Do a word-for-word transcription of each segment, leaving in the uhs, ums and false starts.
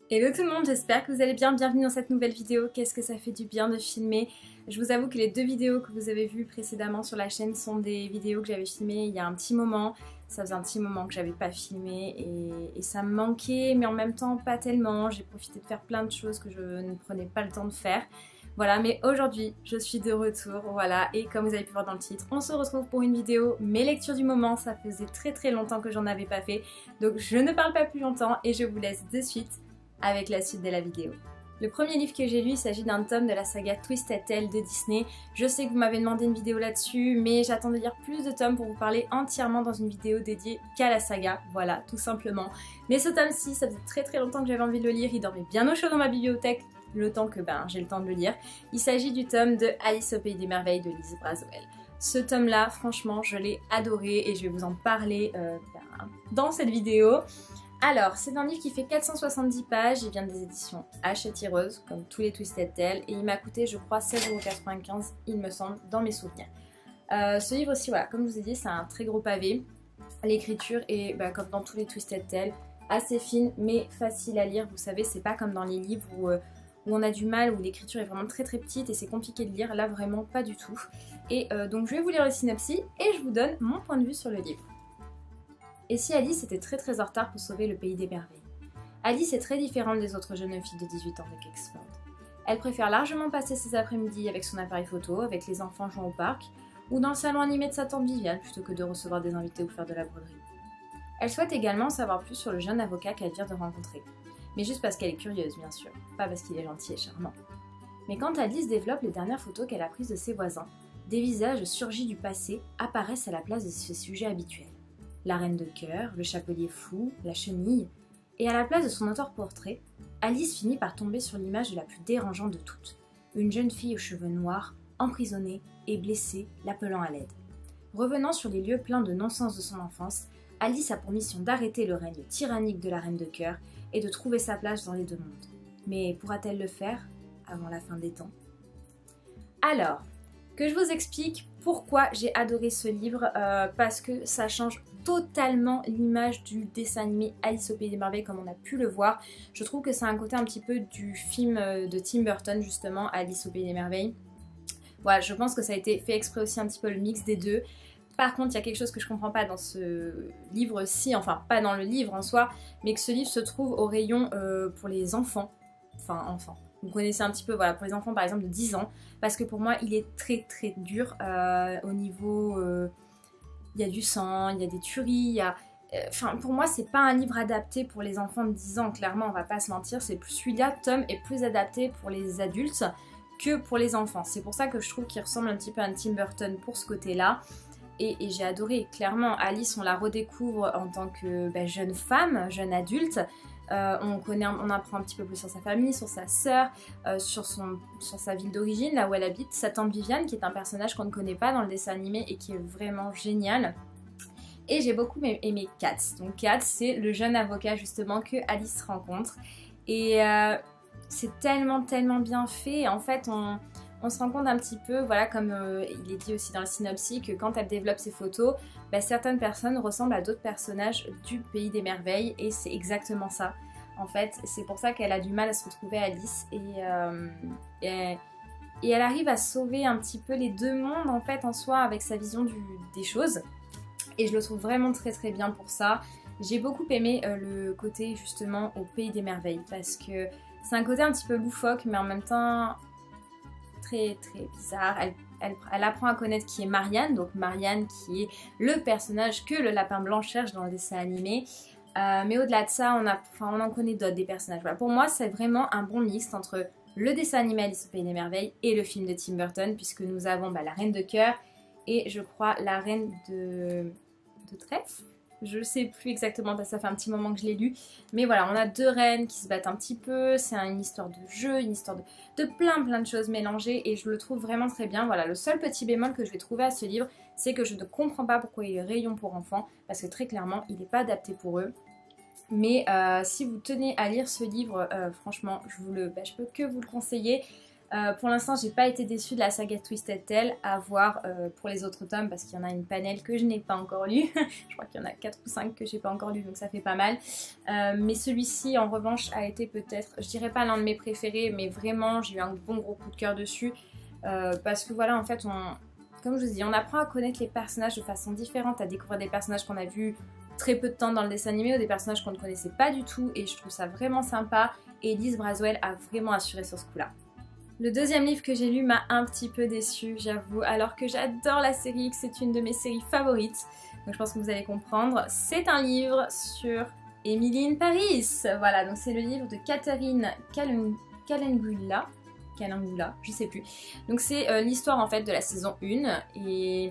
Hello tout le monde, j'espère que vous allez bien, bienvenue dans cette nouvelle vidéo. Qu'est-ce que ça fait du bien de filmer. Je vous avoue que les deux vidéos que vous avez vues précédemment sur la chaîne sont des vidéos que j'avais filmées il y a un petit moment. Ça faisait un petit moment que j'avais pas filmé et, et ça me manquait, mais en même temps pas tellement. J'ai profité de faire plein de choses que je ne prenais pas le temps de faire. Voilà, mais aujourd'hui je suis de retour, voilà, et comme vous avez pu voir dans le titre, on se retrouve pour une vidéo, mes lectures du moment. Ça faisait très très longtemps que j'en avais pas fait, donc je ne parle pas plus longtemps et je vous laisse de suite avec la suite de la vidéo. Le premier livre que j'ai lu, il s'agit d'un tome de la saga Twisted Tale de Disney. Je sais que vous m'avez demandé une vidéo là-dessus, mais j'attends de lire plus de tomes pour vous parler entièrement dans une vidéo dédiée qu'à la saga, voilà, tout simplement. Mais ce tome-ci, ça faisait très très longtemps que j'avais envie de le lire, il dormait bien au chaud dans ma bibliothèque, le temps que ben j'ai le temps de le lire. Il s'agit du tome de Alice au Pays des Merveilles de Lise Braswell. Ce tome-là, franchement, je l'ai adoré et je vais vous en parler euh, ben, dans cette vidéo. Alors, c'est un livre qui fait quatre cent soixante-dix pages, il vient des éditions Hachette-Rose, comme tous les Twisted Tale, et il m'a coûté, je crois, seize euros quatre-vingt-quinze, il me semble, dans mes souvenirs. Euh, ce livre aussi, voilà, comme je vous ai dit, c'est un très gros pavé. L'écriture est, bah, comme dans tous les Twisted Tale, assez fine, mais facile à lire. Vous savez, c'est pas comme dans les livres où, euh, où on a du mal, où l'écriture est vraiment très très petite et c'est compliqué de lire. Là, vraiment pas du tout. Et euh, donc, je vais vous lire le synopsis et je vous donne mon point de vue sur le livre. Et si Alice était très très en retard pour sauver le pays des merveilles? Alice est très différente des autres jeunes filles de dix-huit ans de Kexford. Elle préfère largement passer ses après-midi avec son appareil photo, avec les enfants jouant au parc, ou dans le salon animé de sa tante Viviane plutôt que de recevoir des invités ou faire de la broderie. Elle souhaite également savoir plus sur le jeune avocat qu'elle vient de rencontrer. Mais juste parce qu'elle est curieuse, bien sûr, pas parce qu'il est gentil et charmant. Mais quand Alice développe les dernières photos qu'elle a prises de ses voisins, des visages surgis du passé apparaissent à la place de ses sujets habituels. La reine de cœur, le chapelier fou, la chenille, et à la place de son auteur-portrait, Alice finit par tomber sur l'image la plus dérangeante de toutes, une jeune fille aux cheveux noirs, emprisonnée et blessée, l'appelant à l'aide. Revenant sur les lieux pleins de non-sens de son enfance, Alice a pour mission d'arrêter le règne tyrannique de la reine de cœur et de trouver sa place dans les deux mondes. Mais pourra-t-elle le faire avant la fin des temps? Alors, que je vous explique pourquoi j'ai adoré ce livre, euh, parce que ça change totalement l'image du dessin animé Alice au Pays des Merveilles comme on a pu le voir. Je trouve que c'est un côté un petit peu du film de Tim Burton justement, Alice au Pays des Merveilles. Voilà, je pense que ça a été fait exprès aussi un petit peu le mix des deux. Par contre, il y a quelque chose que je comprends pas dans ce livre-ci, enfin pas dans le livre en soi, mais que ce livre se trouve au rayon euh, pour les enfants, enfin enfants. Vous connaissez un petit peu, voilà, pour les enfants par exemple de dix ans, parce que pour moi il est très très dur euh, au niveau... Euh, il y a du sang, il y a des tueries, il y a... Enfin, pour moi, c'est pas un livre adapté pour les enfants de dix ans, clairement, on va pas se mentir. C'est plus celui-là, Tom, est plus adapté pour les adultes que pour les enfants. C'est pour ça que je trouve qu'il ressemble un petit peu à un Tim Burton pour ce côté-là. Et, et j'ai adoré, clairement, Alice, on la redécouvre en tant que bah, jeune femme, jeune adulte. Euh, on, connaît, on apprend un petit peu plus sur sa famille, sur sa sœur, euh, sur, son, sur sa ville d'origine, là où elle habite, sa tante Viviane, qui est un personnage qu'on ne connaît pas dans le dessin animé et qui est vraiment génial. Et j'ai beaucoup aimé Katz. Donc Katz, c'est le jeune avocat justement que Alice rencontre. Et euh, c'est tellement, tellement bien fait. En fait, on... On se rend compte un petit peu, voilà, comme euh, il est dit aussi dans le synopsis, que quand elle développe ses photos, bah, certaines personnes ressemblent à d'autres personnages du Pays des Merveilles, et c'est exactement ça. En fait, c'est pour ça qu'elle a du mal à se retrouver Alice, et, euh, et, et elle arrive à sauver un petit peu les deux mondes, en fait, en soi, avec sa vision du, des choses. Et je le trouve vraiment très très bien pour ça. J'ai beaucoup aimé euh, le côté, justement, au Pays des Merveilles, parce que c'est un côté un petit peu loufoque, mais en même temps... très très bizarre. Elle, elle, elle apprend à connaître qui est Marianne, donc Marianne qui est le personnage que le lapin blanc cherche dans le dessin animé. Euh, mais au-delà de ça, on, a, enfin, on en connaît d'autres des personnages. Voilà. Pour moi, c'est vraiment un bon mix entre le dessin animé Alice au Pays des Merveilles et le film de Tim Burton, puisque nous avons bah, la Reine de Cœur et je crois la Reine de, de Trèfle. Je sais plus exactement parce que ça fait un petit moment que je l'ai lu. Mais voilà, on a deux reines qui se battent un petit peu. C'est une histoire de jeu, une histoire de, de plein plein de choses mélangées. Et je le trouve vraiment très bien. Voilà, le seul petit bémol que je vais trouver à ce livre, c'est que je ne comprends pas pourquoi il est rayon pour enfants. Parce que très clairement, il n'est pas adapté pour eux. Mais euh, si vous tenez à lire ce livre, euh, franchement, je, vous le, bah, je peux que vous le conseiller. Euh, pour l'instant, j'ai pas été déçue de la saga Twisted Tale, à voir euh, pour les autres tomes parce qu'il y en a une panel que je n'ai pas encore lu. Je crois qu'il y en a quatre ou cinq que j'ai pas encore lu, donc ça fait pas mal. Euh, mais celui-ci, en revanche, a été peut-être, je dirais pas l'un de mes préférés, mais vraiment, j'ai eu un bon gros coup de cœur dessus. Euh, parce que voilà, en fait, on, comme je vous dis, on apprend à connaître les personnages de façon différente, à découvrir des personnages qu'on a vus très peu de temps dans le dessin animé ou des personnages qu'on ne connaissait pas du tout, et je trouve ça vraiment sympa. Et Elise Braswell a vraiment assuré sur ce coup-là. Le deuxième livre que j'ai lu m'a un petit peu déçue, j'avoue, alors que j'adore la série, que c'est une de mes séries favorites. Donc je pense que vous allez comprendre. C'est un livre sur Emily in Paris. Voilà, donc c'est le livre de Catherine Kalingula. Kalingula, je sais plus. Donc c'est euh, l'histoire en fait de la saison un et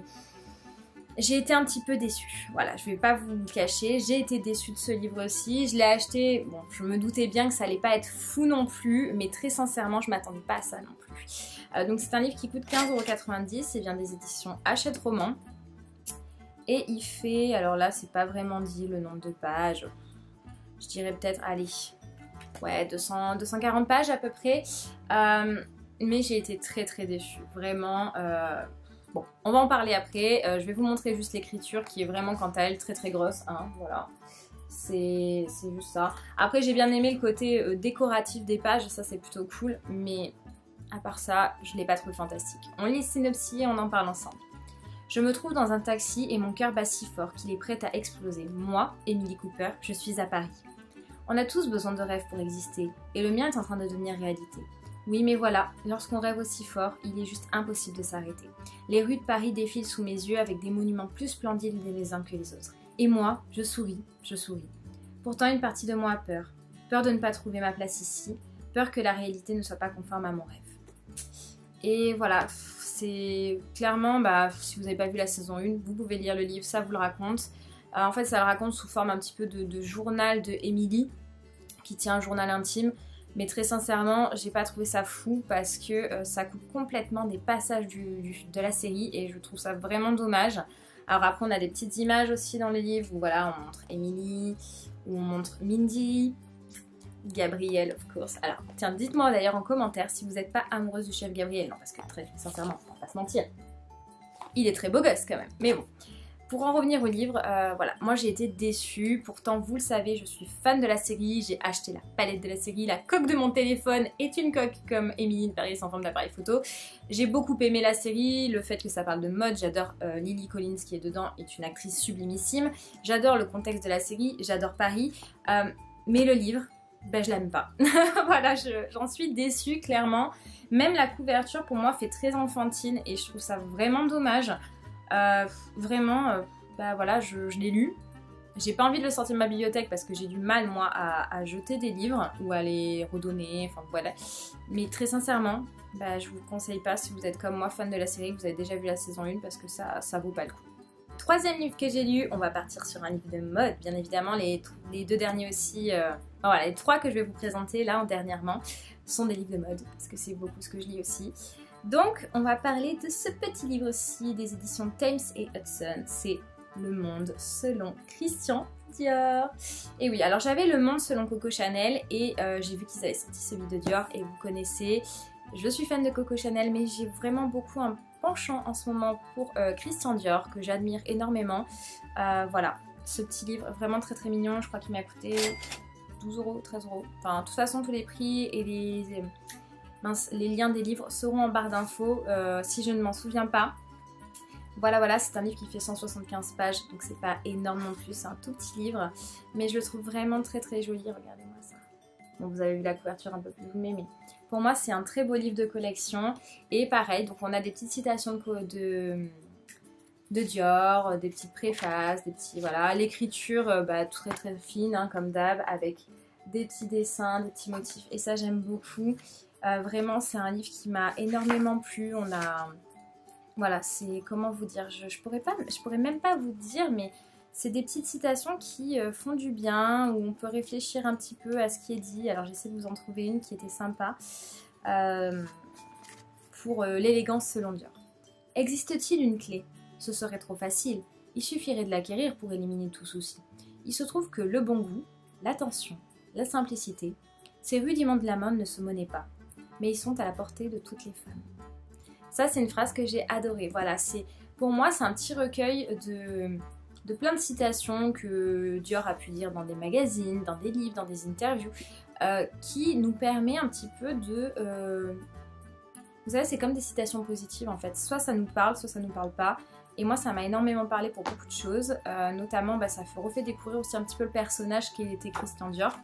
j'ai été un petit peu déçue. Voilà, je vais pas vous le cacher, j'ai été déçue de ce livre aussi. Je l'ai acheté, bon, je me doutais bien que ça allait pas être fou non plus, mais très sincèrement, je m'attendais pas à ça non plus. Euh, donc c'est un livre qui coûte quinze euros quatre-vingt-dix, il vient des éditions Hachette Roman. Et il fait, alors là, c'est pas vraiment dit le nombre de pages. Je dirais peut-être, allez, ouais, deux cents, deux cent quarante pages à peu près. Euh, mais j'ai été très très déçue, vraiment. Euh, Bon, on va en parler après, euh, je vais vous montrer juste l'écriture qui est vraiment quant à elle très très grosse, hein, voilà. C'est juste ça. Après j'ai bien aimé le côté euh, décoratif des pages, ça c'est plutôt cool, mais à part ça, je l'ai pas trouvé fantastique. On lit le synopsis et on en parle ensemble. Je me trouve dans un taxi et mon cœur bat si fort qu'il est prêt à exploser. Moi, Emily Cooper, je suis à Paris. On a tous besoin de rêves pour exister, et le mien est en train de devenir réalité. Oui, mais voilà, lorsqu'on rêve aussi fort, il est juste impossible de s'arrêter. Les rues de Paris défilent sous mes yeux avec des monuments plus splendides les uns que les autres. Et moi, je souris, je souris. Pourtant, une partie de moi a peur. Peur de ne pas trouver ma place ici, peur que la réalité ne soit pas conforme à mon rêve. Et voilà, c'est clairement, bah, si vous n'avez pas vu la saison un, vous pouvez lire le livre, ça vous le raconte. Euh, en fait, ça le raconte sous forme un petit peu de, de journal de Emily, qui tient un journal intime. Mais très sincèrement, j'ai pas trouvé ça fou parce que euh, ça coupe complètement des passages du, du, de la série et je trouve ça vraiment dommage. Alors après, on a des petites images aussi dans le livre où voilà, on montre Emily, où on montre Mindy, Gabriel, of course. Alors, tiens, dites-moi d'ailleurs en commentaire si vous n'êtes pas amoureuse du chef Gabriel. Non, parce que très sincèrement, on va pas se mentir, il est très beau gosse quand même. Mais bon. Pour en revenir au livre, euh, voilà, moi j'ai été déçue, pourtant vous le savez, je suis fan de la série, j'ai acheté la palette de la série, la coque de mon téléphone est une coque comme Emily in Paris en forme d'appareil photo. J'ai beaucoup aimé la série, le fait que ça parle de mode, j'adore euh, Lily Collins qui est dedans, est une actrice sublimissime, j'adore le contexte de la série, j'adore Paris, euh, mais le livre, ben je l'aime pas. Voilà, j'en suis déçue clairement, même la couverture pour moi fait très enfantine et je trouve ça vraiment dommage. Euh, vraiment, euh, bah voilà, je, je l'ai lu. J'ai pas envie de le sortir de ma bibliothèque parce que j'ai du mal moi à, à jeter des livres ou à les redonner, enfin voilà. Mais très sincèrement, bah, je vous conseille pas si vous êtes comme moi fan de la série, que vous avez déjà vu la saison un parce que ça, ça vaut pas le coup. Troisième livre que j'ai lu, on va partir sur un livre de mode, bien évidemment. Les, les deux derniers aussi, euh, enfin, voilà, les trois que je vais vous présenter là en dernièrement sont des livres de mode parce que c'est beaucoup ce que je lis aussi. Donc, on va parler de ce petit livre-ci des éditions Thames et Hudson. C'est Le Monde selon Christian Dior. Et oui, alors j'avais Le Monde selon Coco Chanel et euh, j'ai vu qu'ils avaient sorti celui de Dior et vous connaissez, je suis fan de Coco Chanel mais j'ai vraiment beaucoup un penchant en ce moment pour euh, Christian Dior que j'admire énormément. Euh, voilà, ce petit livre vraiment très très mignon, je crois qu'il m'a coûté douze euros, treize euros. Enfin, de toute façon, tous les prix et les... Mince, les liens des livres seront en barre d'infos euh, si je ne m'en souviens pas. Voilà, voilà, c'est un livre qui fait cent soixante-quinze pages, donc c'est pas énorme non plus, c'est un tout petit livre. Mais je le trouve vraiment très très joli, regardez-moi ça. Bon, vous avez vu la couverture un peu plus zoomée, mais pour moi c'est un très beau livre de collection. Et pareil, donc on a des petites citations de, de, de Dior, des petites préfaces, des petits, voilà. L'écriture, euh, bah, très très fine, hein, comme d'hab, avec des petits dessins, des petits motifs. Et ça j'aime beaucoup. Euh, vraiment, c'est un livre qui m'a énormément plu. On a... Voilà, c'est... Comment vous dire, je, je, pourrais pas, je pourrais même pas vous dire, mais c'est des petites citations qui euh, font du bien, où on peut réfléchir un petit peu à ce qui est dit. Alors, j'essaie de vous en trouver une qui était sympa. Euh, pour euh, l'élégance selon Dior. Existe-t-il une clé? Ce serait trop facile. Il suffirait de l'acquérir pour éliminer tout souci. Il se trouve que le bon goût, l'attention, la simplicité, ces rudiments de la mode ne se monnaient pas. mais ils sont à la portée de toutes les femmes. Ça, c'est une phrase que j'ai adorée. Voilà, c'est pour moi, c'est un petit recueil de, de plein de citations que Dior a pu dire dans des magazines, dans des livres, dans des interviews, euh, qui nous permet un petit peu de... Euh... Vous savez, c'est comme des citations positives en fait. Soit ça nous parle, soit ça nous parle pas. Et moi, ça m'a énormément parlé pour beaucoup de choses. Euh, notamment, bah, ça refait découvrir aussi un petit peu le personnage qui était Christian Dior.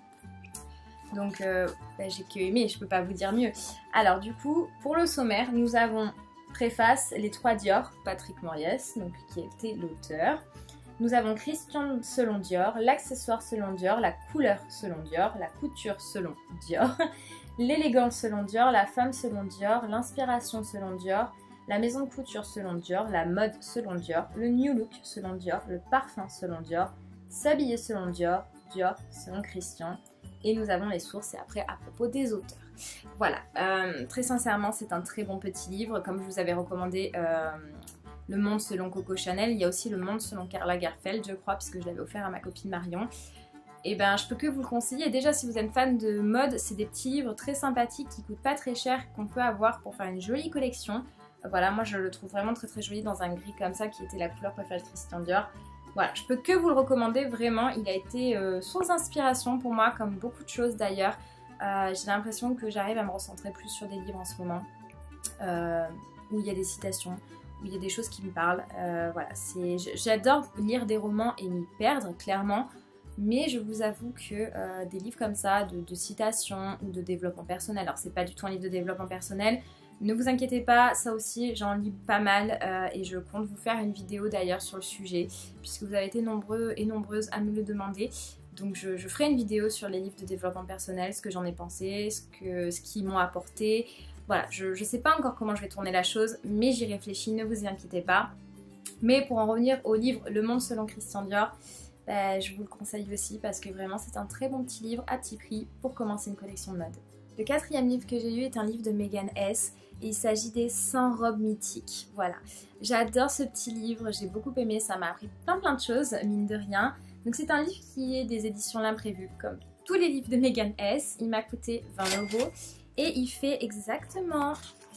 Donc euh, bah, j'ai que aimé, je peux pas vous dire mieux. Alors du coup, pour le sommaire, nous avons préface les trois Dior, Patrick Moriès, donc qui était l'auteur. Nous avons Christian selon Dior, l'accessoire selon Dior, la couleur selon Dior, la couture selon Dior, l'élégance selon Dior, la femme selon Dior, l'inspiration selon Dior, la maison de couture selon Dior, la mode selon Dior, le new look selon Dior, le parfum selon Dior, s'habiller selon Dior, Dior selon Christian. Et nous avons les sources et après à propos des auteurs. Voilà, euh, très sincèrement c'est un très bon petit livre. Comme je vous avais recommandé euh, Le Monde selon Coco Chanel, il y a aussi Le Monde selon Karl Lagerfeld je crois, puisque je l'avais offert à ma copine Marion. Et ben je peux que vous le conseiller. Et déjà si vous êtes fan de mode, c'est des petits livres très sympathiques qui coûtent pas très cher, qu'on peut avoir pour faire une jolie collection. Voilà, moi je le trouve vraiment très très joli dans un gris comme ça qui était la couleur préférée de Christian Dior. Voilà, je peux que vous le recommander, vraiment, il a été euh, source d'inspiration pour moi, comme beaucoup de choses d'ailleurs. Euh, j'ai l'impression que j'arrive à me recentrer plus sur des livres en ce moment, euh, où il y a des citations, où il y a des choses qui me parlent. Euh, voilà, j'adore lire des romans et m'y perdre, clairement, mais je vous avoue que euh, des livres comme ça, de, de citations ou de développement personnel, alors c'est pas du tout un livre de développement personnel, ne vous inquiétez pas, ça aussi j'en lis pas mal euh, et je compte vous faire une vidéo d'ailleurs sur le sujet puisque vous avez été nombreux et nombreuses à me le demander. Donc je, je ferai une vidéo sur les livres de développement personnel, ce que j'en ai pensé, ce que, ce qu'ils m'ont apporté. Voilà, je ne sais pas encore comment je vais tourner la chose, mais j'y réfléchis, ne vous y inquiétez pas. Mais pour en revenir au livre Le Monde selon Christian Dior, bah, je vous le conseille aussi parce que vraiment c'est un très bon petit livre à petit prix pour commencer une collection de mode. Le quatrième livre que j'ai lu est un livre de Megan Hess. Et il s'agit des cent robes mythiques, voilà. J'adore ce petit livre, j'ai beaucoup aimé, ça m'a appris plein plein de choses, mine de rien. Donc c'est un livre qui est des éditions L'Imprévu, comme tous les livres de Megan Hess. Il m'a coûté vingt euros et il fait exactement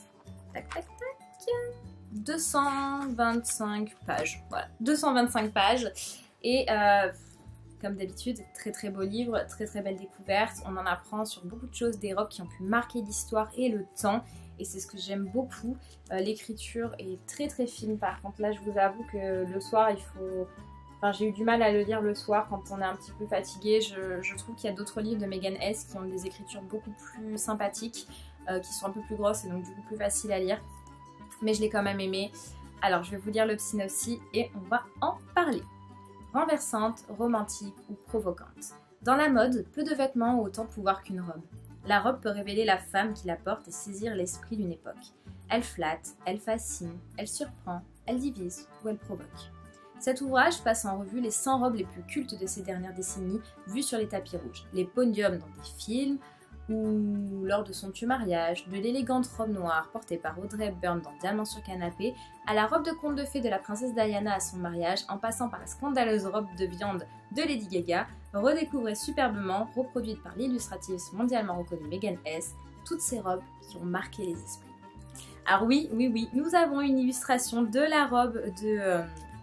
tac tac tac deux cent vingt-cinq pages, voilà, deux cent vingt-cinq pages. Et euh, comme d'habitude, très très beau livre, très très belle découverte. On en apprend sur beaucoup de choses, des robes qui ont pu marquer l'histoire et le temps. Et c'est ce que j'aime beaucoup. Euh, L'écriture est très très fine. Par contre là je vous avoue que le soir il faut... Enfin j'ai eu du mal à le lire le soir quand on est un petit peu fatigué. Je, je trouve qu'il y a d'autres livres de Megan Hess qui ont des écritures beaucoup plus sympathiques, euh, qui sont un peu plus grosses et donc du coup plus faciles à lire. Mais je l'ai quand même aimé. Alors je vais vous lire le synopsis et on va en parler. Renversante, romantique ou provocante. Dans la mode, peu de vêtements ont autant de pouvoir qu'une robe. La robe peut révéler la femme qui la porte et saisir l'esprit d'une époque. Elle flatte, elle fascine, elle surprend, elle divise ou elle provoque. Cet ouvrage passe en revue les cent robes les plus cultes de ces dernières décennies vues sur les tapis rouges, les podiums dans des films ou lors de son tueux mariage, de l'élégante robe noire portée par Audrey Hepburn dans Diamant sur canapé, à la robe de conte de fées de la princesse Diana à son mariage, en passant par la scandaleuse robe de viande de Lady Gaga, redécouvrez superbement, reproduite par l'illustratrice mondialement reconnue Megan Hess, toutes ces robes qui ont marqué les esprits. Alors oui, oui, oui, nous avons une illustration de la robe de... Euh,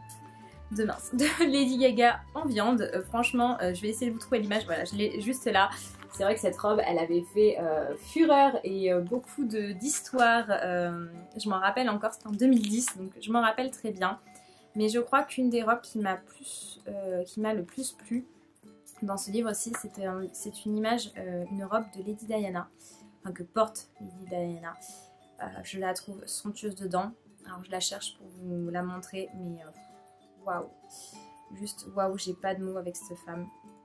de mince, de Lady Gaga en viande. Euh, franchement, euh, je vais essayer de vous trouver l'image, voilà, je l'ai juste là. C'est vrai que cette robe, elle avait fait euh, fureur et euh, beaucoup d'histoires. Euh, je m'en rappelle encore, c'était en deux mille dix, donc je m'en rappelle très bien. Mais je crois qu'une des robes qui m'a plus, euh, qui m'a le plus plu dans ce livre-ci, c'est une image, euh, une robe de Lady Diana, enfin que porte Lady Diana. Euh, je la trouve somptueuse dedans. Alors je la cherche pour vous la montrer, mais waouh, wow. Juste waouh, wow, j'ai pas de mots avec cette femme.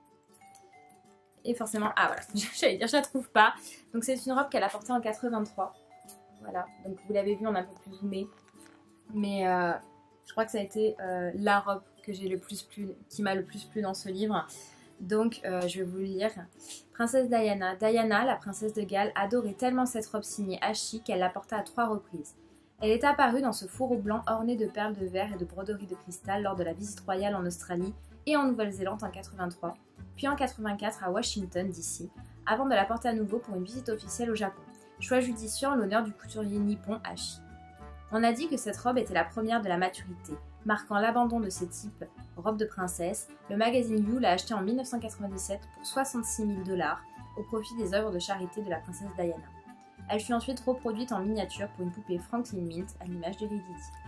Et forcément, ah voilà, j'allais dire, je la trouve pas. Donc c'est une robe qu'elle a portée en quatre-vingt-trois. Voilà, donc vous l'avez vu, on a un peu plus zoomé. Mais euh, je crois que ça a été euh, la robe que j'ai le plus plu, qui m'a le plus plu dans ce livre. Donc euh, je vais vous le lire. Princesse Diana. Diana, la princesse de Galles, adorait tellement cette robe signée Hachi qu'elle la porta à trois reprises. Elle est apparue dans ce fourreau blanc orné de perles de verre et de broderies de cristal lors de la visite royale en Australie et en Nouvelle-Zélande en quatre-vingt-trois, puis en quatre-vingt-quatre à Washington D C, avant de la porter à nouveau pour une visite officielle au Japon. choix judicieux en l'honneur du couturier nippon Hachi. On a dit que cette robe était la première de la maturité, marquant l'abandon de ces types robes de princesse. Le magazine You l'a achetée en mille neuf cent quatre-vingt-dix-sept pour soixante-six mille dollars au profit des œuvres de charité de la princesse Diana. Elle fut ensuite reproduite en miniature pour une poupée Franklin Mint à l'image de Lady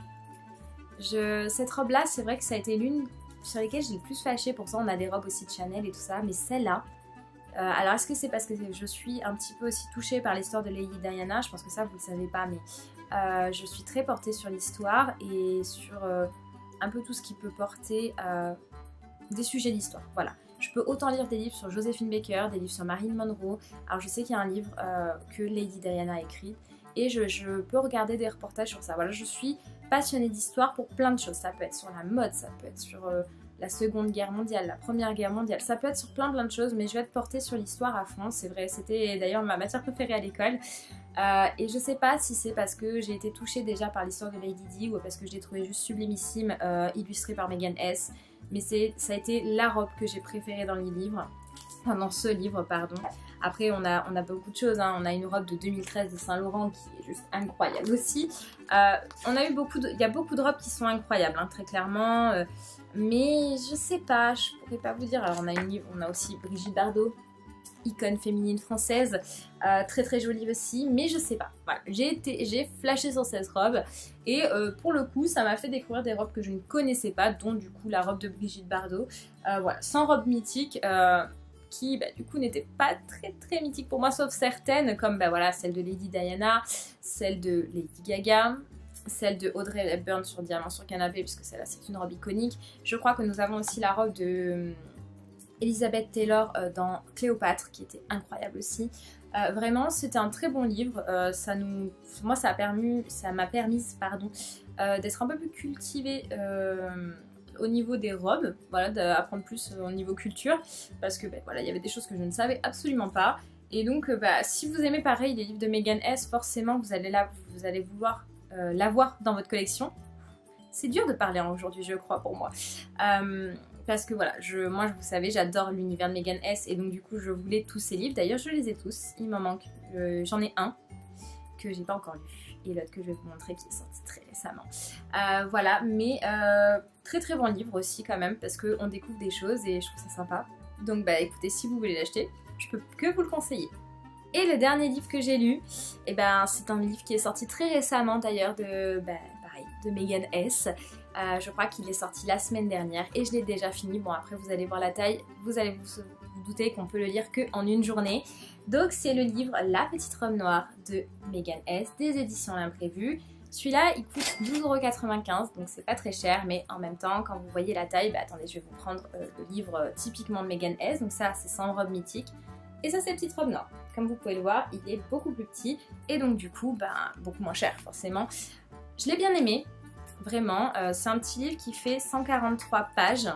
Di. Je... Cette robe-là, c'est vrai que ça a été l'une sur lesquelles j'ai le plus fâché. Pour ça, on a des robes aussi de Chanel et tout ça, mais celle-là, euh, alors est-ce que c'est parce que je suis un petit peu aussi touchée par l'histoire de Lady Diana? Je pense que ça, vous le savez pas, mais euh, je suis très portée sur l'histoire et sur euh, un peu tout ce qui peut porter euh, des sujets d'histoire. Voilà. Je peux autant lire des livres sur Josephine Baker, des livres sur Marilyn Monroe. Alors je sais qu'il y a un livre euh, que Lady Diana a écrit et je, je peux regarder des reportages sur ça. Voilà, je suis passionnée d'histoire pour plein de choses. Ça peut être sur la mode, ça peut être sur euh, la Seconde Guerre mondiale, la Première Guerre mondiale. Ça peut être sur plein plein de choses, mais je vais être portée sur l'histoire à fond. C'est vrai, c'était d'ailleurs ma matière préférée à l'école. Euh, et je sais pas si c'est parce que j'ai été touchée déjà par l'histoire de Lady Di ou parce que je l'ai trouvée juste sublimissime, euh, illustrée par Megan Hess. Mais ça a été la robe que j'ai préférée dans les livres, enfin dans ce livre pardon. Après on a, on a beaucoup de choses, hein. On a une robe de deux mille treize de Saint Laurent qui est juste incroyable aussi. Euh, on a eu beaucoup de, il y a beaucoup de robes qui sont incroyables, hein, très clairement. Euh, mais je sais pas, je pourrais pas vous dire. Alors on a une livre, on a aussi Brigitte Bardot, icône féminine française, euh, très très jolie aussi, mais je sais pas, voilà, j'ai été, j'ai flashé sur cette robe et euh, pour le coup ça m'a fait découvrir des robes que je ne connaissais pas, dont du coup la robe de Brigitte Bardot, euh, voilà, sans robe mythique, euh, qui bah, du coup n'était pas très très mythique pour moi, sauf certaines comme bah, voilà, celle de Lady Diana, celle de Lady Gaga, celle de Audrey Hepburn sur Diamant sur canapé, puisque celle-là c'est une robe iconique. Je crois que nous avons aussi la robe de Elizabeth Taylor euh, dans Cléopâtre, qui était incroyable aussi. Euh, vraiment, c'était un très bon livre. Euh, ça nous, moi, ça a permis, ça m'a permis, pardon, euh, d'être un peu plus cultivée euh, au niveau des robes, voilà, d'apprendre plus au niveau culture, parce que ben, voilà, il y avait des choses que je ne savais absolument pas. Et donc, euh, bah, si vous aimez pareil les livres de Megan Hess, forcément, vous allez la, vous allez vouloir euh, l'avoir dans votre collection. C'est dur de parler aujourd'hui, je crois, pour moi. Euh, Parce que voilà, je, moi vous savez, j'adore l'univers de Megan Hess et donc du coup je voulais tous ces livres. D'ailleurs je les ai tous, il m'en manque. Euh, J'en ai un que j'ai pas encore lu et l'autre que je vais vous montrer qui est sorti très récemment. Euh, voilà, mais euh, très très bon livre aussi quand même parce qu'on découvre des choses et je trouve ça sympa. Donc bah écoutez, si vous voulez l'acheter, je peux que vous le conseiller. Et le dernier livre que j'ai lu, et ben, c'est un livre qui est sorti très récemment d'ailleurs de, bah, pareil, de Megan Hess. Euh, je crois qu'il est sorti la semaine dernière et je l'ai déjà fini. Bon après vous allez voir la taille, vous allez vous, vous douter qu'on peut le lire qu'en une journée. Donc c'est le livre La Petite Robe Noire de Megan Hess des éditions L'Imprévu. Celui-là il coûte douze euros quatre-vingt-quinze, donc c'est pas très cher, mais en même temps quand vous voyez la taille, bah attendez je vais vous prendre euh, le livre euh, typiquement de Megan Hess. Donc ça c'est cent robes mythiques et ça c'est Petite Robe Noire. Comme vous pouvez le voir, il est beaucoup plus petit et donc du coup bah, beaucoup moins cher forcément. Je l'ai bien aimé. Vraiment, euh, c'est un petit livre qui fait cent quarante-trois pages.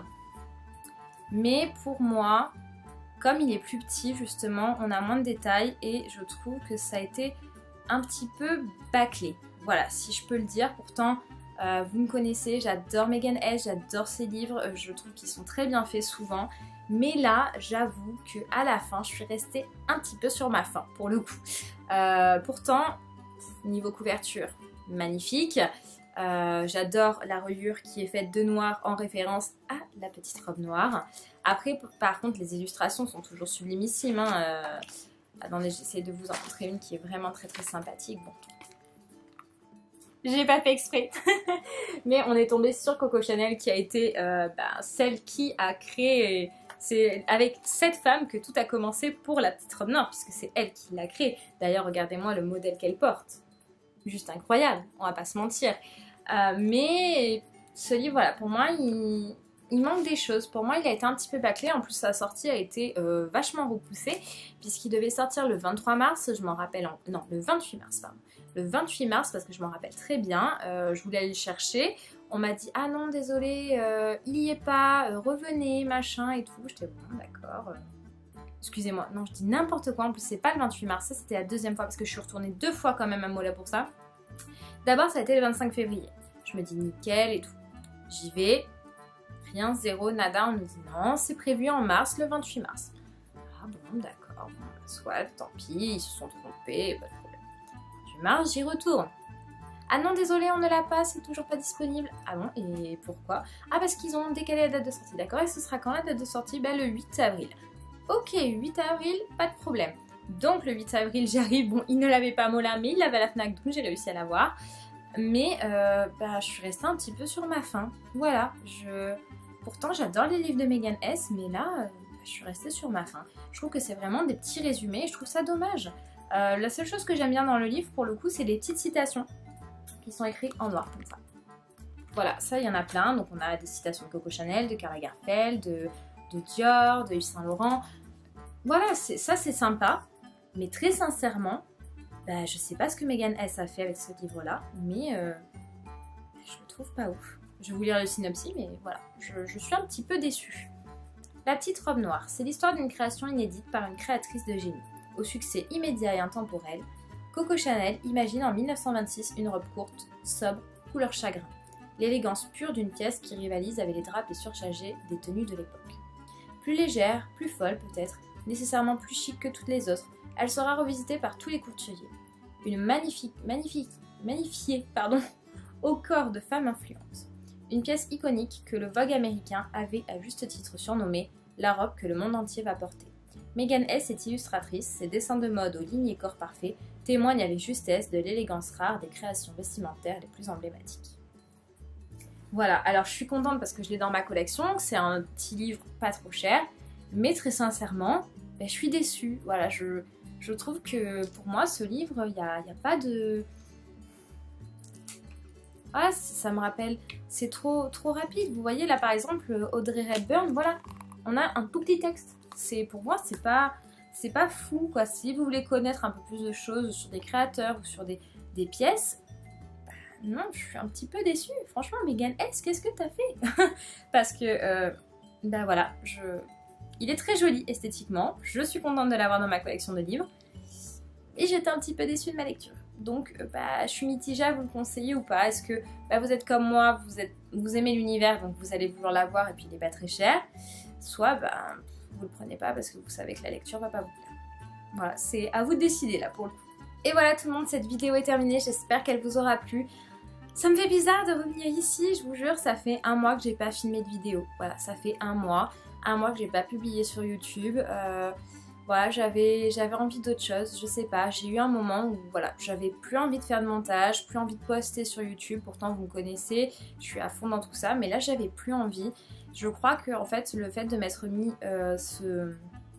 Mais pour moi, comme il est plus petit justement, on a moins de détails et je trouve que ça a été un petit peu bâclé. Voilà, si je peux le dire. Pourtant, euh, vous me connaissez, j'adore Megan Hess, j'adore ses livres. Je trouve qu'ils sont très bien faits souvent. Mais là, j'avoue qu'à la fin, je suis restée un petit peu sur ma faim pour le coup. Euh, pourtant, niveau couverture, magnifique. Euh, j'adore la reliure qui est faite de noir en référence à La Petite Robe Noire. Après, par contre, les illustrations sont toujours sublimissimes. Hein. Euh... Attendez, j'essaie de vous en montrer une qui est vraiment très très sympathique. Bon. J'ai pas fait exprès. Mais on est tombé sur Coco Chanel qui a été euh, bah, celle qui a créé... C'est avec cette femme que tout a commencé pour La Petite Robe Noire, puisque c'est elle qui l'a créée. D'ailleurs, regardez-moi le modèle qu'elle porte. Juste incroyable, on va pas se mentir. Euh, mais ce livre, voilà, pour moi, il, il manque des choses. Pour moi, il a été un petit peu bâclé. En plus, sa sortie a été euh, vachement repoussée, puisqu'il devait sortir le vingt-trois mars, je m'en rappelle, en... non, le vingt-huit mars, pardon. Le vingt-huit mars, parce que je m'en rappelle très bien, euh, je voulais aller le chercher. On m'a dit, ah non, désolé, euh, il y est pas, euh, revenez, machin et tout. J'étais bon, d'accord. Euh... Excusez-moi, non, je dis n'importe quoi. En plus, c'est pas le vingt-huit mars, ça c'était la deuxième fois parce que je suis retournée deux fois quand même à Mola pour ça. D'abord, ça a été le vingt-cinq février. Je me dis nickel et tout. J'y vais, rien, zéro, nada. On me dit non, c'est prévu en mars, le vingt-huit mars. Ah bon, d'accord, bon, soit, tant pis, ils se sont trompés, pas de problème. du mars, j'y retourne. Ah non, désolé, on ne l'a pas, c'est toujours pas disponible. Ah bon, et pourquoi? Ah, parce qu'ils ont décalé la date de sortie, d'accord. Et ce sera quand la date de sortie? Bah le huit avril. Ok, huit avril, pas de problème. Donc le huit avril, j'arrive. Bon, il ne l'avait pas Mola, mais il l'avait à la Fnac, donc j'ai réussi à l'avoir. Mais euh, bah, je suis restée un petit peu sur ma faim. Voilà, je... Pourtant j'adore les livres de Megan S, mais là, euh, je suis restée sur ma faim. Je trouve que c'est vraiment des petits résumés et je trouve ça dommage. Euh, la seule chose que j'aime bien dans le livre, pour le coup, c'est les petites citations qui sont écrites en noir, comme ça. Voilà, ça, il y en a plein. Donc on a des citations de Coco Chanel, de Karl Lagerfeld, de, de Dior, de Yves Saint Laurent. Voilà, ça c'est sympa. Mais très sincèrement, bah, je sais pas ce que Megan S a fait avec ce livre-là, mais euh, je le trouve pas ouf. Je vais vous lire le synopsis, mais voilà, je, je suis un petit peu déçue. La petite robe noire, c'est l'histoire d'une création inédite par une créatrice de génie. Au succès immédiat et intemporel, Coco Chanel imagine en mille neuf cent vingt-six une robe courte, sobre, couleur chagrin. L'élégance pure d'une pièce qui rivalise avec les drapés surchargés des tenues de l'époque. Plus légère, plus folle peut-être, nécessairement plus chic que toutes les autres, elle sera revisitée par tous les couturiers. Une magnifique, magnifique, magnifiée, pardon, au corps de femme influente. Une pièce iconique que le Vogue américain avait à juste titre surnommée la robe que le monde entier va porter. Megan S est illustratrice, ses dessins de mode aux lignes et corps parfaits témoignent avec justesse de l'élégance rare des créations vestimentaires les plus emblématiques. Voilà, alors je suis contente parce que je l'ai dans ma collection, c'est un petit livre pas trop cher, mais très sincèrement, ben, je suis déçue. Voilà, je, je trouve que pour moi, ce livre, il n'y a, y a pas de... Ah, ça me rappelle, c'est trop, trop rapide. Vous voyez, là par exemple, Audrey Hepburn, voilà, on a un tout petit texte. C'est, pour moi, c'est pas, c'est pas fou, quoi. Si vous voulez connaître un peu plus de choses sur des créateurs ou sur des, des pièces, bah, non, je suis un petit peu déçue. Franchement, Megan S, qu'est-ce que t'as fait? Parce que, euh, bah voilà, je... il est très joli esthétiquement. Je suis contente de l'avoir dans ma collection de livres. Et j'étais un petit peu déçue de ma lecture. Donc, euh, bah, je suis mitigée à vous le conseiller ou pas. Est-ce que bah, vous êtes comme moi, vous, êtes, vous aimez l'univers, donc vous allez vouloir l'avoir et puis il n'est pas très cher. Soit, bah... vous le prenez pas parce que vous savez que la lecture va pas vous plaire. Voilà, c'est à vous de décider là pour le coup. Et voilà tout le monde, cette vidéo est terminée, j'espère qu'elle vous aura plu. Ça me fait bizarre de revenir ici, je vous jure, ça fait un mois que j'ai pas filmé de vidéo. Voilà, ça fait un mois, un mois que j'ai pas publié sur YouTube. Euh, voilà, j'avais j'avais envie d'autre chose, je sais pas, j'ai eu un moment où voilà, j'avais plus envie de faire de montage, plus envie de poster sur YouTube, pourtant vous me connaissez, je suis à fond dans tout ça, mais là j'avais plus envie. Je crois que en fait le fait de m'être mis euh, ce,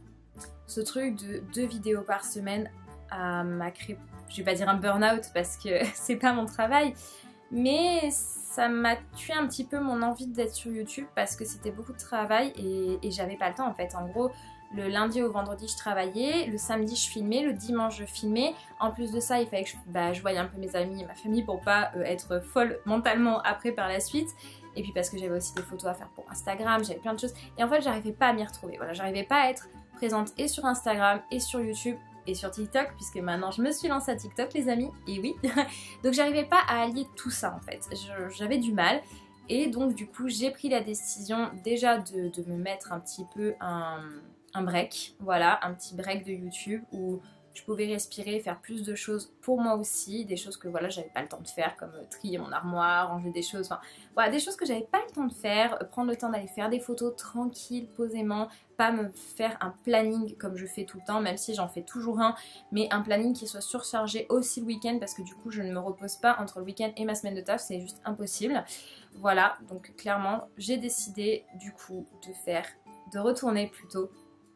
ce truc de deux vidéos par semaine à m'a créé, je vais pas dire un burn-out parce que c'est pas mon travail, mais ça m'a tué un petit peu mon envie d'être sur YouTube parce que c'était beaucoup de travail et, et j'avais pas le temps en fait. En gros, le lundi au vendredi je travaillais, le samedi je filmais, le dimanche je filmais. En plus de ça, il fallait que je, bah, je voyais un peu mes amis et ma famille pour pas euh, être folle mentalement après par la suite. Et puis parce que j'avais aussi des photos à faire pour Instagram, j'avais plein de choses. Et en fait, j'arrivais pas à m'y retrouver. Voilà, j'arrivais pas à être présente et sur Instagram et sur YouTube et sur TikTok, puisque maintenant je me suis lancée à TikTok, les amis. Et oui, donc j'arrivais pas à allier tout ça en fait. J'avais du mal. Et donc du coup, j'ai pris la décision déjà de, de me mettre un petit peu un, un break. Voilà, un petit break de YouTube où je pouvais respirer, faire plus de choses pour moi aussi, des choses que voilà, j'avais pas le temps de faire, comme trier mon armoire, ranger des choses, enfin voilà, des choses que j'avais pas le temps de faire, prendre le temps d'aller faire des photos tranquilles, posément, pas me faire un planning comme je fais tout le temps, même si j'en fais toujours un, mais un planning qui soit surchargé aussi le week-end parce que du coup je ne me repose pas entre le week-end et ma semaine de taf, c'est juste impossible. Voilà, donc clairement j'ai décidé du coup de faire, de retourner plutôt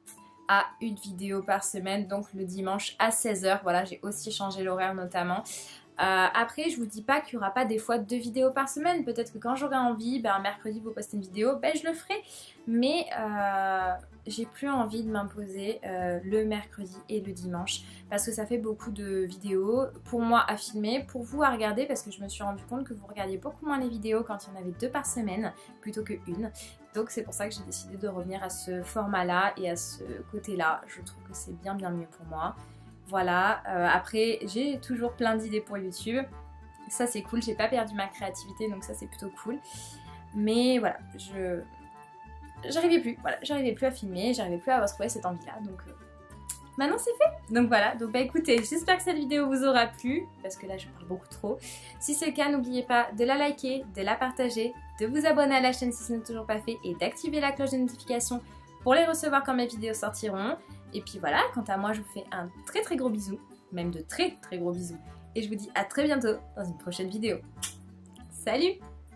à une vidéo par semaine, donc le dimanche à seize heures. Voilà, j'ai aussi changé l'horaire notamment. Euh, après, je vous dis pas qu'il n'y aura pas des fois deux vidéos par semaine. Peut-être que quand j'aurai envie, ben, mercredi vous postez une vidéo, ben, je le ferai. Mais euh, j'ai plus envie de m'imposer euh, le mercredi et le dimanche parce que ça fait beaucoup de vidéos pour moi à filmer, pour vous à regarder parce que je me suis rendu compte que vous regardiez beaucoup moins les vidéos quand il y en avait deux par semaine plutôt que une. Donc c'est pour ça que j'ai décidé de revenir à ce format-là et à ce côté-là. Je trouve que c'est bien bien mieux pour moi. Voilà, euh, après j'ai toujours plein d'idées pour YouTube. Ça c'est cool, j'ai pas perdu ma créativité donc ça c'est plutôt cool. Mais voilà, je... j'arrivais plus, voilà, j'arrivais plus à filmer, j'arrivais plus à retrouver cette envie-là. Donc euh, maintenant c'est fait. Donc voilà, donc bah écoutez, j'espère que cette vidéo vous aura plu, parce que là je parle beaucoup trop. Si c'est le cas, n'oubliez pas de la liker, de la partager, de vous abonner à la chaîne si ce n'est toujours pas fait et d'activer la cloche de notification pour les recevoir quand mes vidéos sortiront. Et puis voilà, quant à moi je vous fais un très très gros bisou, même de très très gros bisous. Et je vous dis à très bientôt dans une prochaine vidéo. Salut!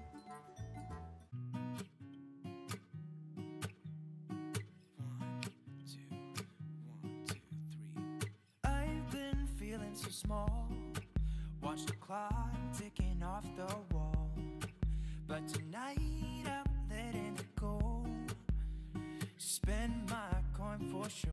Small, watch the clock ticking off the wall, but tonight I'm letting it go. Spend my